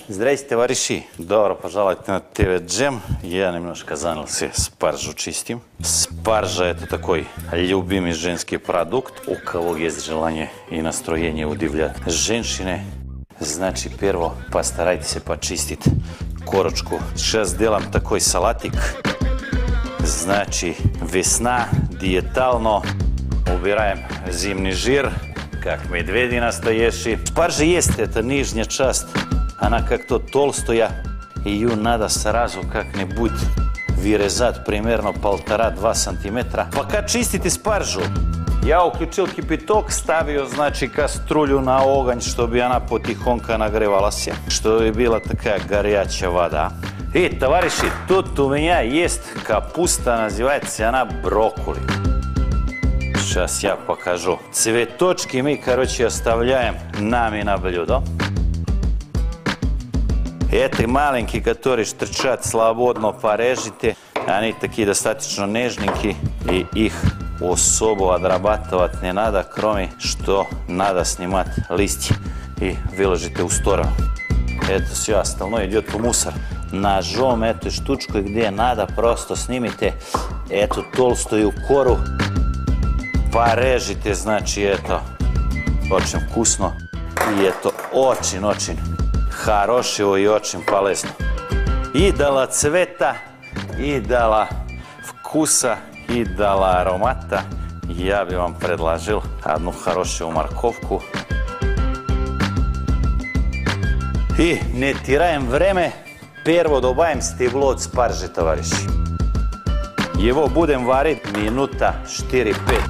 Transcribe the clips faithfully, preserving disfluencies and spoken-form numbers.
Здрасте, товарищи! Добро пожаловать на ТВ Джем. Я немножко занялся, спаржу чистим. Спаржа – это такой любимый женский продукт. У кого есть желание и настроение удивлять женщины, значит, первое постарайтесь почистить корочку. Сейчас делаем такой салатик. Значит, весна, диетально. Убираем зимний жир, как медведи настоящие. Спаржа есть, это нижняя часть. Она как-то толстая. Ее надо сразу как-нибудь вырезать примерно полтора-два сантиметра. Пока чистите спаржу, я включил кипяток, ставил, значит, кастрюлю на огонь, чтобы она потихоньку нагревалась, чтобы была такая горячая вода. И, товарищи, тут у меня есть капуста, называется она брокколи. Сейчас я покажу. Цветочки мы, короче, оставляем нами на блюдо. Эти маленькие, которые торчат, свободно порежите. Они такие достаточно нежненькие, и их особо отрабатывать не надо, кроме что надо снимать листья и выложите в сторону. Это все остальное идет в мусор. Ножом эту штучку, где надо, просто снимите эту толстую кору, порежите, значит, это очень вкусно, и это очень-очень хорошо и очень полезно. И дала цвета, и дала вкуса, и дала аромата. Я бы вам предложил одну хорошую морковку. И не теряем время. Первое добавим стебло от спаржи, товарищи. Его будем варить минута четыре-пять.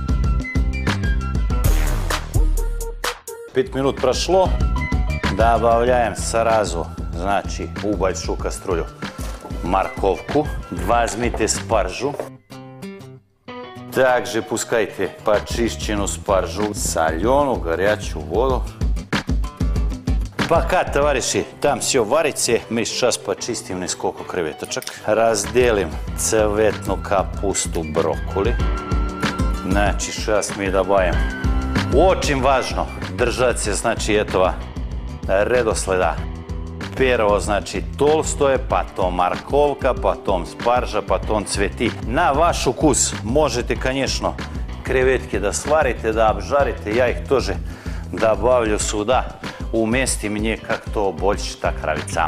Пять минут прошло. Добавляем сразу, значит, в большую кастрюлю морковку. Возьмите спаржу. Также пускайте почищенную спаржу, соленую, горячую воду. Пока, товарищи, там все варится, мы сейчас почистим несколько креветочек. Разделим цветную капусту, брокколи. Значит, сейчас мы добавим. Очень важно держаться, значит, этого редоследа. Первое, значит, толстое, потом морковка, потом спаржа, потом цветы. На ваш вкус можете, конечно, креветки да сварите, да обжарите. Я их тоже добавлю сюда. Вместе мне как-то больше так нравится.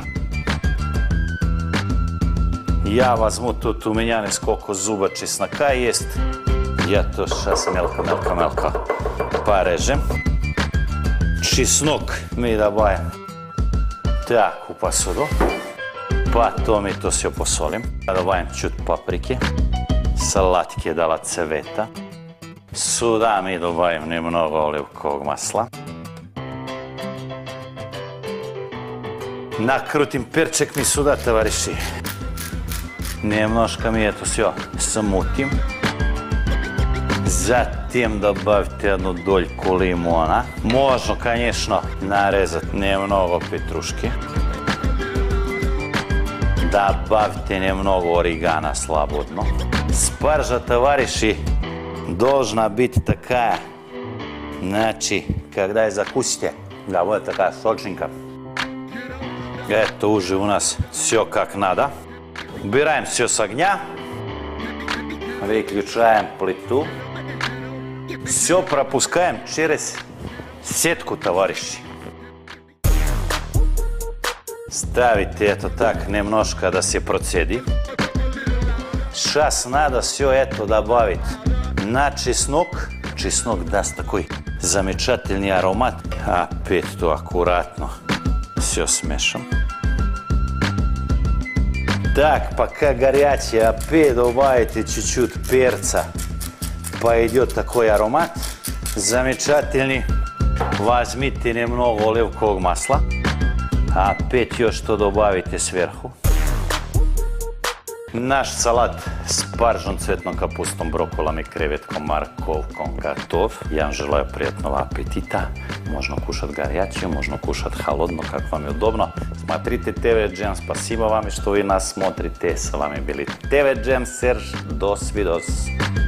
Я возьму, тут у меня несколько зубов чеснока есть. Я то сейчас мелко-мелко-мелко порежем. Чеснок мы добавим так в посуду. Потом это все посолим. Добавим чуть паприки. Сладкие дала цвета. Сюда мы добавим немного оливкового масла. Накрутим перчик ми сюда, товарищи. Немножко ми это все смутим. Затем добавьте одну дольку лимона. Можно, конечно, нарезать немного петрушки. Добавьте немного орегано свободно. Спаржа, товарищи, должна быть такая, значит, когда закусите, да, вот такая сочненькая. Это уже у нас все как надо. Убираем все с огня. Выключаем плиту. Все пропускаем через сетку, товарищи. Ставите это так немножко, да се процеди. Сейчас надо все это добавить на чеснок. Чеснок даст такой замечательный аромат. Опять то аккуратно все смешим. Так, пока горячее, опять добавите чуть-чуть перца. Пойдет такой аромат замечательный. Возьмите немного оливкового масла. Опять еще что добавите сверху. Наш салат с спаржем, цветной капустом, брокколом и креветком, морковком готов. Я вам желаю приятного аппетита. Можно кушать горячее, можно кушать холодно, как вам удобно. Смотрите ТВ Джем. Спасибо вам, что вы нас смотрите. С вами были ТВ Джем, Серж. До свидос.